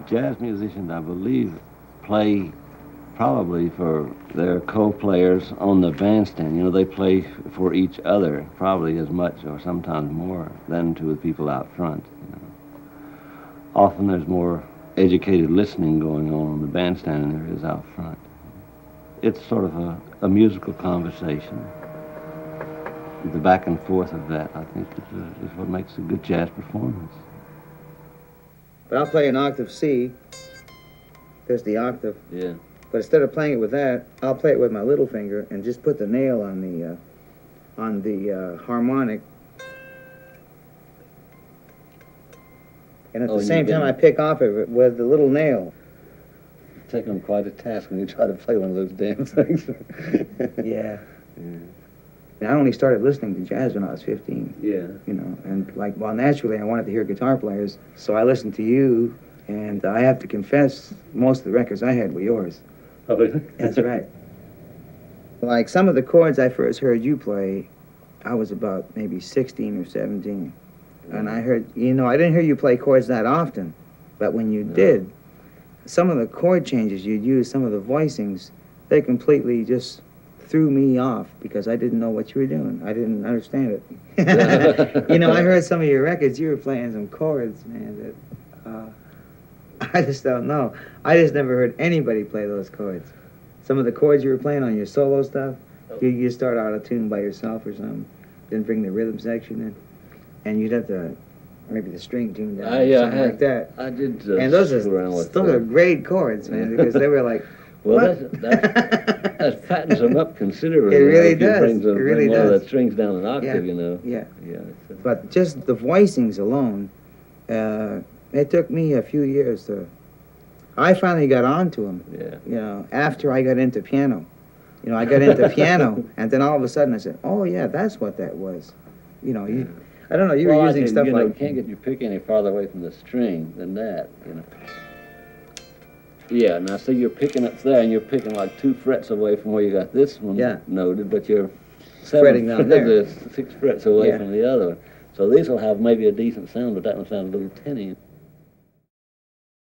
jazz musicians, I believe, play probably for their co-players on the bandstand. You know, they play for each other probably as much or sometimes more than to the people out front. You know. Often there's more educated listening going on the bandstand than there is out front. It's sort of a musical conversation. The back and forth of that, I think, is what makes a good jazz performance. But I'll play an octave C. There's the octave. Yeah. But instead of playing it with that, I'll play it with my little finger and just put the nail on the harmonic. And at the same time, I pick off of it with the little nail. It's taken quite a task when you try to play one of those damn things. Yeah. And I only started listening to jazz when I was 15. Yeah. You know, and like, well, naturally, I wanted to hear guitar players, so I listened to you, and I have to confess, most of the records I had were yours. Oh, really? That's right. Like some of the chords I first heard you play, I was about maybe 16 or 17. And I heard, you know, I didn't hear you play chords that often, but when you did, some of the chord changes you'd use, some of the voicings, they completely just threw me off because I didn't know what you were doing. I didn't understand it. You know, I heard some of your records, you were playing some chords, man, that I just don't know. I just never heard anybody play those chords. Some of the chords you were playing on your solo stuff, you start out a tune by yourself or something, then bring the rhythm section in, and you'd have to maybe the string tune down or something like that. I did. And those are great chords, man, because they were like, well, that fattens them up considerably. It really does. It really does. One of the strings down an octave, you know. Yeah. But just the voicings alone, it took me a few years to. I finally got onto them. Yeah. You know, after I got into piano. You know, I got into piano, and then all of a sudden I said, "Oh yeah, that's what that was." You know, I don't know. You were using stuff like. You can't get your pick any farther away from the string than that. You know. Yeah. Now, see, you're picking up there, and you're picking like 2 frets away from where you got this one noted, but you're fretting down there. 6 frets away from the other one. So these will have maybe a decent sound, but that one sounds a little tinny.